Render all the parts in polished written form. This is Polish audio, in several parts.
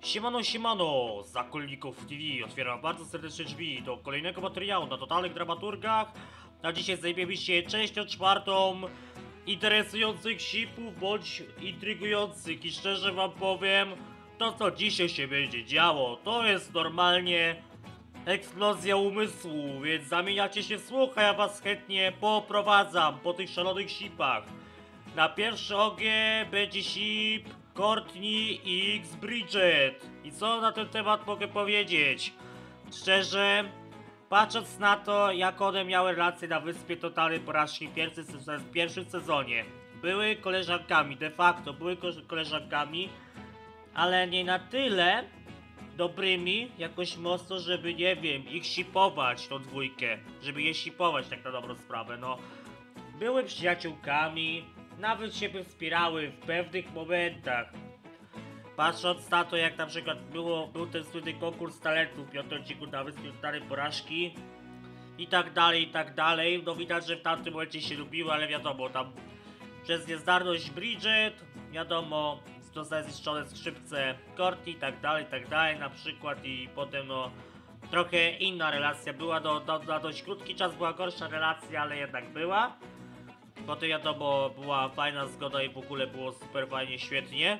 Siemano, siemano! Zakolników TV otwieram bardzo serdecznie drzwi do kolejnego materiału na totalnych dramaturgach. A dzisiaj zajmiemy się częścią czwartą interesujących sipów bądź intrygujących i szczerze wam powiem, to co dzisiaj się będzie działo, to jest normalnie eksplozja umysłu, więc zamieniacie się w słuch, a ja was chętnie poprowadzam po tych szalonych sipach. Na pierwszy ogień będzie sip Courtney X Bridget. I co na ten temat mogę powiedzieć? Szczerze, patrząc na to, jak one miały relacje na Wyspie Totalnej Porażki w pierwszym sezonie, były koleżankami, de facto były koleżankami, ale nie na tyle dobrymi, jakoś mocno, żeby, nie wiem, ich shipować, tą dwójkę, żeby je shipować tak na dobrą sprawę, no. Były przyjaciółkami, nawet siebie wspierały w pewnych momentach. Patrząc na to, jak na przykład był ten słynny konkurs talentów w piątym odcinku na Wyspie Totalnej Porażki i tak dalej, no widać, że w tamtym momencie się lubiły, ale wiadomo, tam przez niezdarność Bridget, wiadomo, zostały zniszczone skrzypce Courtney i tak dalej na przykład i potem no trochę inna relacja była, na dość krótki czas była gorsza relacja, ale jednak była. Potem wiadomo, była fajna zgoda i w ogóle było super fajnie, świetnie.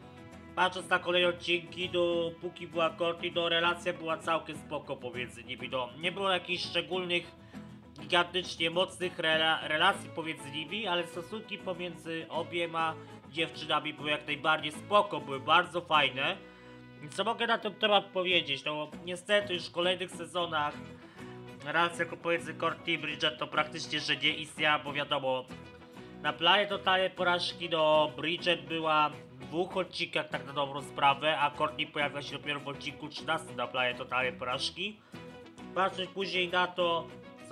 Patrząc na kolejne odcinki, dopóki była Courtney, to relacja była całkiem spoko pomiędzy nimi. Nie było jakichś szczególnych, gigantycznie mocnych relacji pomiędzy nimi, ale stosunki pomiędzy obiema dziewczynami były jak najbardziej spoko, były bardzo fajne. Co mogę na ten temat powiedzieć? No niestety już w kolejnych sezonach relacja pomiędzy Courtney i Bridget to praktycznie, że nie istniała, bo wiadomo, na planie totalnej porażki no Bridget była w dwóch odcinkach tak na dobrą sprawę, a Courtney pojawia się dopiero w odcinku 13 na planie totalnej porażki. Patrząc później na to, co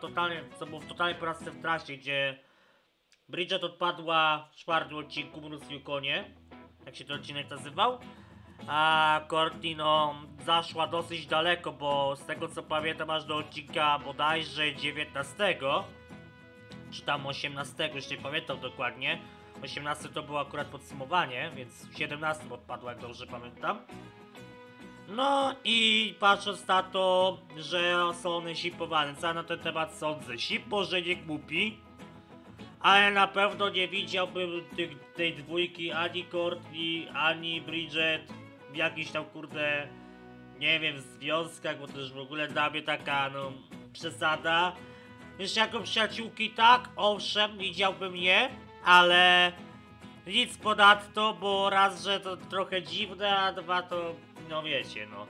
było w totalnej porażce w trasie, gdzie Bridget odpadła w czwartym odcinku, mnóstwo konie, jak się ten odcinek nazywał. A Courtney no zaszła dosyć daleko, bo z tego co pamiętam aż do odcinka bodajże 19 czy tam 18, już nie pamiętam dokładnie. 18 to było akurat podsumowanie, więc w 17 odpadła, jak dobrze pamiętam. No i patrząc na to, że są one shipowane, co ja na ten temat sądzę? Ship może nie głupi, ale na pewno nie widziałbym tej dwójki ani Courtney, ani Bridget w jakichś tam kurde, nie wiem, związkach, bo to już w ogóle dla mnie taka no przesada. Jeszcze jako przyjaciółki tak, owszem, widziałbym je, ale nic ponadto, bo raz, że to trochę dziwne, a dwa to, no wiecie, no.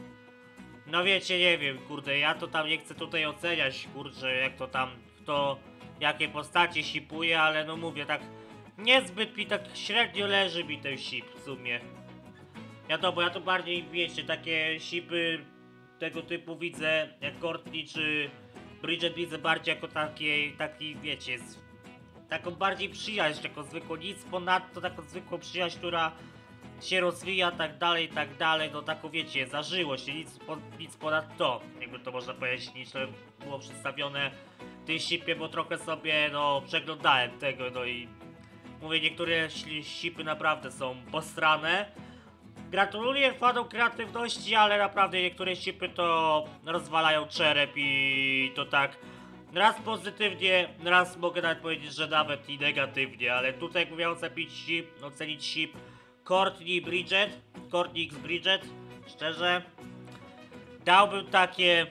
No wiecie, nie wiem, kurde, ja to tam nie chcę tutaj oceniać, kurczę, jak to tam, kto, jakie postacie shipuje, ale no mówię, tak niezbyt mi, tak średnio leży mi ten ship w sumie. Wiadomo, ja to bardziej, wiecie, takie shipy tego typu widzę, jak Courtney czy Bridget widzę bardziej jako taki, wiecie, taką bardziej przyjaźń, taką zwykłą, nic ponadto, taką zwykłą przyjaźń, która się rozwija, tak dalej, no taką wiecie, zażyło się, nic ponad to, jakby to można powiedzieć, niż to było przedstawione w tej shipie, bo trochę sobie, no, przeglądałem tego, no i mówię, niektóre shipy naprawdę są postrane. Gratuluję fanom kreatywności, ale naprawdę niektóre shipy to rozwalają czerep i to tak raz pozytywnie, raz mogę nawet powiedzieć, że nawet i negatywnie, ale tutaj jakbym miał ocenić ship Courtney X Bridget, szczerze dałbym takie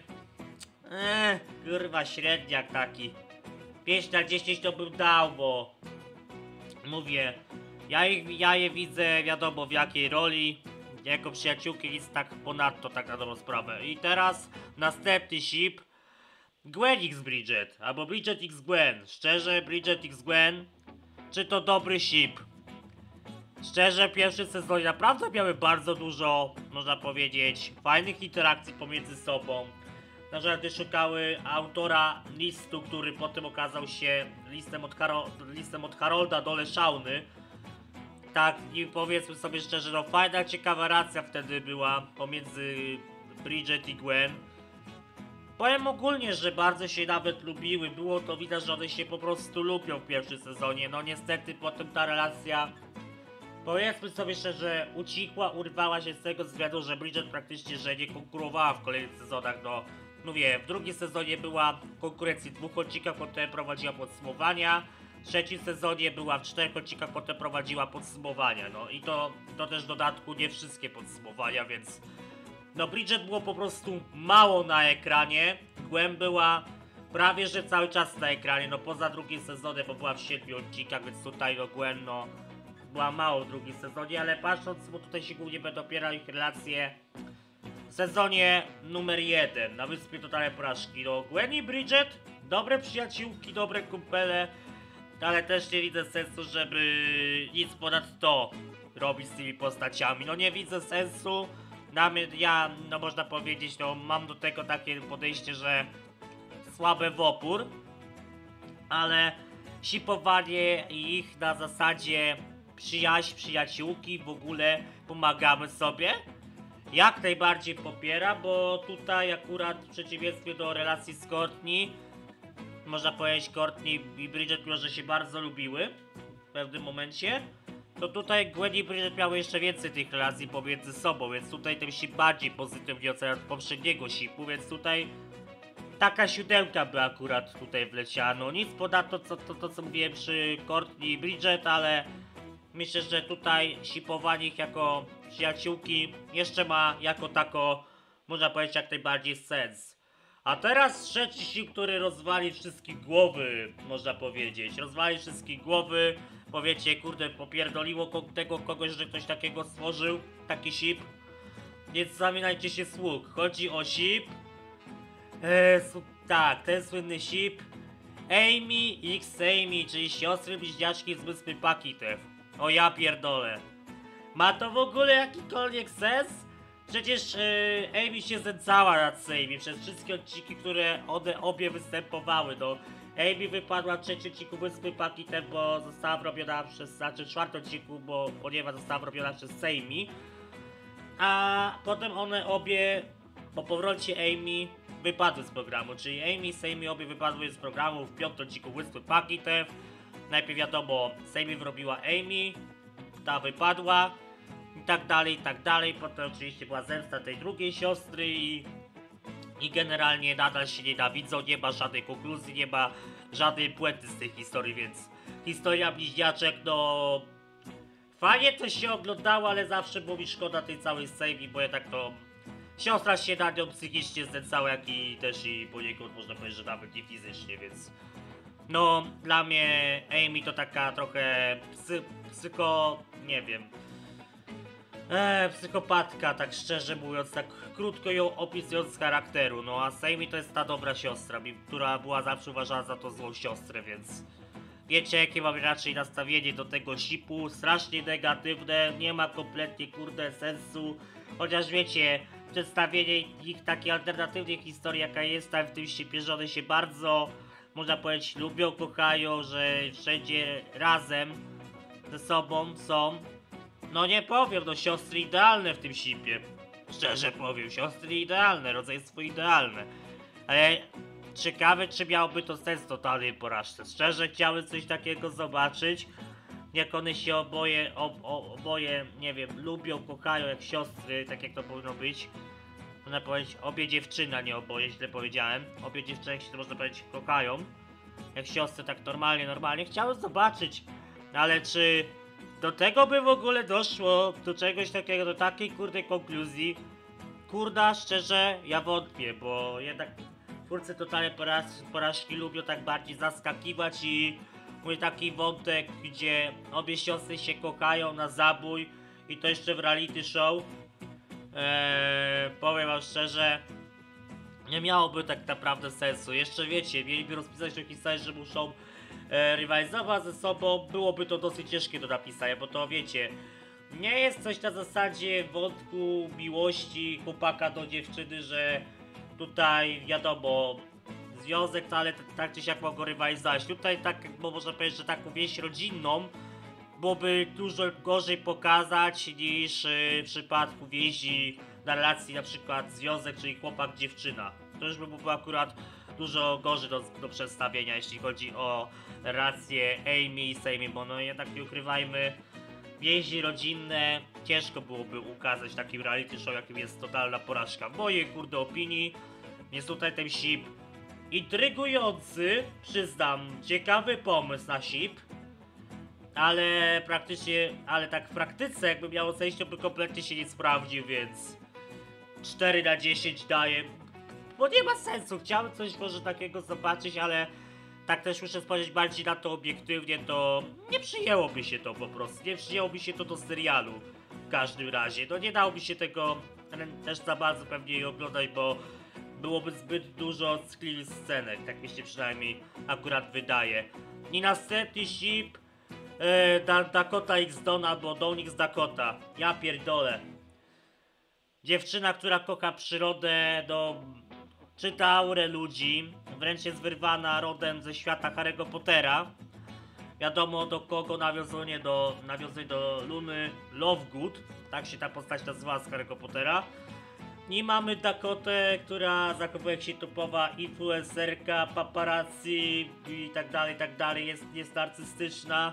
kurwa średniak taki 5 na 10 to bym dał, bo mówię, ja je widzę wiadomo w jakiej roli, jako przyjaciółki, nic tak ponadto, tak na dobrą sprawę. I teraz następny ship Gwen X Bridget, albo Bridget X Gwen. Szczerze, Bridget X Gwen, czy to dobry ship? Szczerze, pierwszy sezon naprawdę miały bardzo dużo, można powiedzieć, fajnych interakcji pomiędzy sobą. Na przykład wyszukały autora listu, który potem okazał się listem od Harolda Dole Szauny. Tak, i powiedzmy sobie szczerze, no fajna, ciekawa racja wtedy była pomiędzy Bridget i Gwen. Powiem ogólnie, że bardzo się nawet lubiły, było to widać, że one się po prostu lubią w pierwszym sezonie. No niestety potem ta relacja powiedzmy sobie szczerze, ucichła, urwała się z tego względu, że Bridget praktycznie, że nie konkurowała w kolejnych sezonach, no mówię, w drugim sezonie była konkurencji 2 odcinkach, potem prowadziła podsumowania, w trzecim sezonie była w 4 odcinkach, potem prowadziła podsumowania, no i to też w dodatku nie wszystkie podsumowania, więc no Bridget było po prostu mało na ekranie, Gwen była prawie że cały czas na ekranie, no poza drugim sezonem, bo była w 7 odcinkach, więc tutaj no Gwen no była mało w drugim sezonie, ale patrząc, bo tutaj się głównie będą opierać ich relacje w sezonie numer 1 na Wyspie Totalnej Porażki. No Gwen i Bridget, dobre przyjaciółki, dobre kumpele, ale też nie widzę sensu, żeby nic ponad to robić z tymi postaciami. No nie widzę sensu. Ja, no można powiedzieć, no mam do tego takie podejście, że słabe w opór, ale shipowanie ich na zasadzie przyjaźń, przyjaciółki, w ogóle pomagamy sobie, jak najbardziej popiera, bo tutaj akurat w przeciwieństwie do relacji z Courtney, można powiedzieć, Courtney i Bridget mimo że się bardzo lubiły w pewnym momencie, to tutaj Gwen i Bridget miały jeszcze więcej tych relacji pomiędzy sobą, więc tutaj ten ship bardziej pozytywnie ocenia od poprzedniego shipu, więc tutaj taka 7 by akurat tutaj wleciała. No nic ponadto to co mówiłem przy Courtney i Bridget, ale myślę, że tutaj shipowanie ich jako przyjaciółki jeszcze ma jako tako, można powiedzieć, jak najbardziej sens. A teraz trzeci ship, który rozwali wszystkich głowy, można powiedzieć. Rozwali wszystkich głowy. Powiecie, kurde, popierdoliło tego kogoś, że ktoś takiego stworzył, taki ship. Więc zamieniajcie się sług. Chodzi o ship. Tak, ten słynny ship. Amy x Amy, czyli siostry bliźniaczki z wyspy Pakitew. O ja pierdolę. Ma to w ogóle jakikolwiek sens? Przecież Amy się znęcała nad Samey przez wszystkie odcinki, które obie występowały. No, Amy wypadła w trzecim odcinku Wyspy Pakitew, bo została wrobiona znaczy w czwartym odcinku, ponieważ została wrobiona przez Samey. A potem one obie, po powrocie Amy, wypadły z programu. Czyli Amy i Samey obie wypadły z programu w piątym odcinku Wyspy Pakitew. Najpierw wiadomo, Samey wrobiła Amy, ta wypadła i tak dalej, i tak dalej. Potem oczywiście była zemsta tej drugiej siostry i generalnie nadal się nienawidzą, nie ma żadnej konkluzji, nie ma żadnej puenty z tej historii, więc historia bliźniaczek, no fajnie to się oglądało, ale zawsze było mi szkoda tej całej Samey, bo jednak to siostra się na nią psychicznie znęcała, jak i też i poniekąd można powiedzieć, że nawet i fizycznie, więc no dla mnie Amy to taka trochę nie wiem, psychopatka, tak szczerze mówiąc, tak krótko ją opisując z charakteru, no a Samey to jest ta dobra siostra, która była zawsze uważana za tą złą siostrę, więc wiecie jakie mam raczej nastawienie do tego shipu, strasznie negatywne, nie ma kompletnie kurde sensu, chociaż wiecie, przedstawienie ich takiej alternatywnej historii jaka jest tam w tym shipie, że one się bardzo, można powiedzieć, lubią, kochają, że wszędzie razem ze sobą są. No nie powiem, no siostry idealne w tym shipie. Szczerze powiem, siostry idealne, rodzeństwo idealne. Ale ciekawe, czy miałoby to sens totalnej porażce. Szczerze chciałem coś takiego zobaczyć. Jak one się oboje, nie wiem, lubią, kochają jak siostry, tak jak to powinno być. Można powiedzieć, obie dziewczyny, a nie oboje, źle powiedziałem. Obie dziewczyny się to można powiedzieć kochają. Jak siostry, tak normalnie. Chciałem zobaczyć, ale czy do tego by w ogóle doszło, do czegoś takiego, do takiej kurde konkluzji? Kurda, szczerze, ja wątpię, bo jednak twórcy totalnej porażki lubią tak bardziej zaskakiwać i mój taki wątek, gdzie obie siostry się kochają na zabój i to jeszcze w reality show. Powiem wam szczerze, nie miałoby tak naprawdę sensu. Jeszcze wiecie, mieliby rozpisać tę historię, że muszą rywalizować ze sobą, byłoby to dosyć ciężkie do napisania, bo to wiecie, nie jest coś na zasadzie wątku miłości chłopaka do dziewczyny, że tutaj wiadomo, związek, no ale tak czy siak mogą rywalizować. Tutaj tak, bo można powiedzieć, że taką wieść rodzinną byłoby dużo gorzej pokazać niż w przypadku więzi na relacji na przykład związek, czyli chłopak-dziewczyna. To już by było akurat dużo gorzej do przedstawienia, jeśli chodzi o relację Amy i Samey, bo no jednak nie ukrywajmy, więzi rodzinne ciężko byłoby ukazać takim reality show, jakim jest Totalna Porażka. W mojej kurde opinii jest tutaj ten SIP intrygujący, przyznam, ciekawy pomysł na SIP, ale tak w praktyce jakby miało zejść, to by kompletnie się nie sprawdził, więc 4 na 10 daję, bo nie ma sensu, chciałem coś może takiego zobaczyć, ale tak też muszę spojrzeć bardziej na to obiektywnie, to nie przyjęłoby się to po prostu, nie przyjęłoby się to do serialu w każdym razie, no nie dałoby się tego też za bardzo pewnie oglądać, bo byłoby zbyt dużo screen scenek, tak mi się przynajmniej akurat wydaje. I następny SIP Dakota X Dawn albo Dawn X Dakota, ja pierdolę. Dziewczyna, która kocha przyrodę, czyta aurę ludzi, wręcz jest wyrwana rodem ze świata Harry'ego Pottera. Wiadomo do kogo nawiązuje do Luny Lovegood, tak się ta postać nazywa z Harry'ego Pottera. I mamy Dakotę, która zachowuje się typowa influencerka, paparazzi i tak dalej, jest narcystyczna.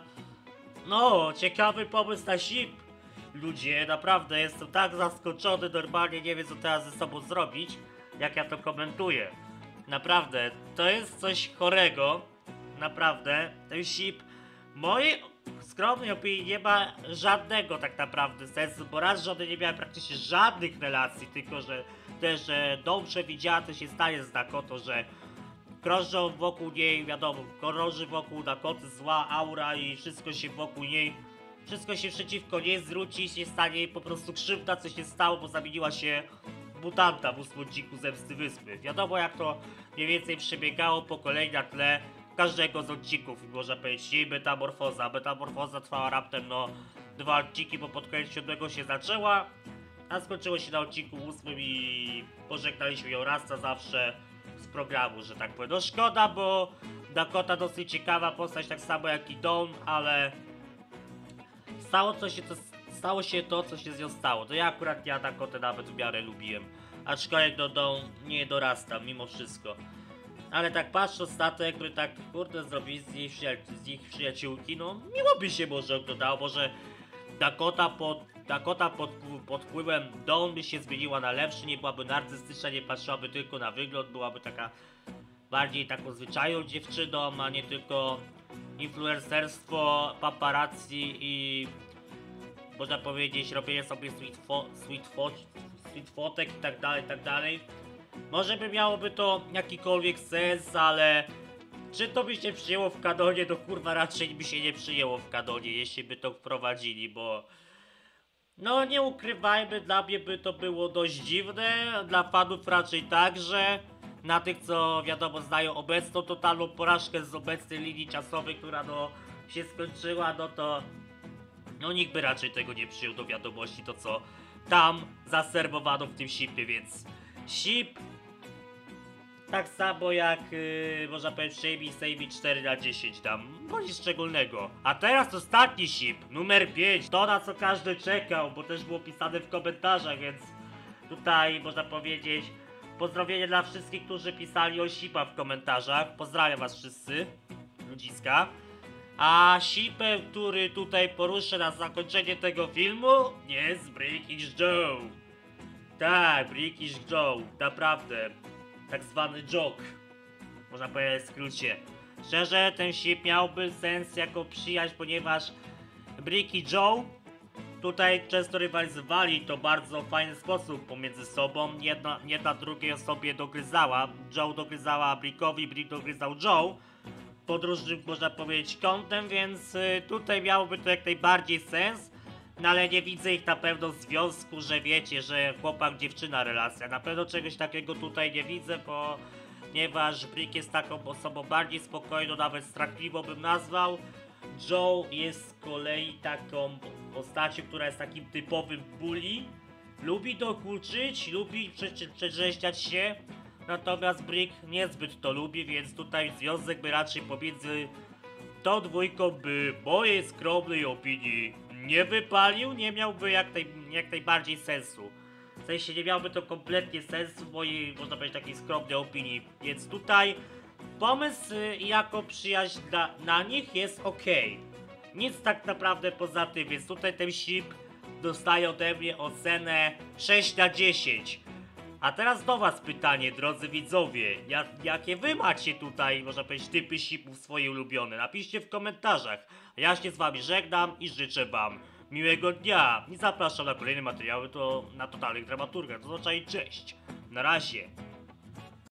No, ciekawy pomysł na SIP. Ludzie, naprawdę jestem tak zaskoczony, normalnie nie wiem co teraz ze sobą zrobić, jak ja to komentuję. Naprawdę, to jest coś chorego, naprawdę, ten SIP, w mojej skromnej opinii nie ma żadnego tak naprawdę sensu, bo raz żony nie miały praktycznie żadnych relacji, tylko że też Dawn przewidziała co się stanie z Dakotą, że krążą wokół niej, wiadomo, krąży wokół Dakoty zła aura i wszystko się wokół niej, wszystko się przeciwko niej zwróci, się stanie jej po prostu krzywda, co się stało, bo zamieniła się w mutanta w ósmym odcinku Zemsty Wyspy. Wiadomo jak to mniej więcej przebiegało po kolei na tle każdego z odcinków, można powiedzieć, jej metamorfoza. Metamorfoza trwała raptem, 2 odcinki, bo pod koniec 7 się zaczęła, a skończyło się na odcinku 8 i pożegnaliśmy ją raz na zawsze z programu, że tak powiem. No szkoda, bo Dakota dosyć ciekawa postać, tak samo jak i Dawn, ale stało się to, co się z nią stało. To ja Dakotę nawet w miarę lubiłem, aczkolwiek do Dawn nie dorastam mimo wszystko. Ale tak patrząc na to, jakby tak kurde zrobili z ich przyjaciółki, no miło by się może oglądało, może Dakota pod wpływem Dawn by się zmieniła na lepszy, nie byłaby narcystyczna, nie patrzyłaby tylko na wygląd, byłaby taka bardziej taką zwyczajną dziewczyną, a nie tylko influencerstwo, paparazzi i można powiedzieć robienie sobie sweet fotek i tak dalej. Może by miałoby to jakikolwiek sens, ale czy to by się przyjęło w kanonie, to kurwa raczej by się nie przyjęło w kanonie, jeśli by to wprowadzili, bo no nie ukrywajmy, dla mnie by to było dość dziwne, dla fanów raczej także, na tych co wiadomo znają obecną totalną porażkę z obecnej linii czasowej, która się skończyła, to nikt by raczej tego nie przyjął do wiadomości, to co tam zaserwowano w tym SIP-ie, więc SIP tak samo jak można powiedzieć Shamey Samey 4 na 10 tam, no nic szczególnego. A teraz ostatni SIP, numer 5, to na co każdy czekał, bo też było pisane w komentarzach, więc tutaj można powiedzieć pozdrowienie dla wszystkich, którzy pisali o SIP-a w komentarzach. Pozdrawiam was wszyscy, ludziska. A SIP-em, który tutaj poruszę na zakończenie tego filmu, jest Brickish Joe. Tak, Brickish Joe, naprawdę. Tak zwany joke, można powiedzieć w skrócie. Szczerze, ten SIP miałby sens jako przyjaźń, ponieważ Brick i Joe tutaj często rywalizowali to bardzo fajny sposób pomiędzy sobą. Jedna drugiej osobie dogryzała. Joe dogryzała Brickowi, Brick dogryzał Joe pod różnym, można powiedzieć, kątem, więc tutaj miałoby to jak najbardziej sens. No ale nie widzę ich na pewno w związku, że wiecie, że chłopak-dziewczyna relacja. Na pewno czegoś takiego tutaj nie widzę, ponieważ Brick jest taką osobą bardziej spokojną, nawet strachliwą bym nazwał. Joe jest z kolei taką postacią, która jest takim typowym bully. Lubi dokuczyć, lubi przegrzeźniać się, natomiast Brick niezbyt to lubi, więc tutaj związek by raczej pomiędzy tą dwójką by w mojej skromnej opinii nie wypalił, nie miałby jak najbardziej sensu. W sensie nie miałby to kompletnie sensu w mojej, można powiedzieć, takiej skromnej opinii. Więc tutaj pomysł jako przyjaźń na nich jest ok. Nic tak naprawdę poza tym, więc tutaj ten sip dostaje ode mnie ocenę 6 na 10. A teraz do was pytanie, drodzy widzowie. Jakie wy macie tutaj, można powiedzieć, typy sipów swoje ulubione? Napiszcie w komentarzach. A ja się z wami żegnam i życzę wam miłego dnia. I zapraszam na kolejne materiały na totalnych dramaturgach. To znaczy, cześć. Na razie.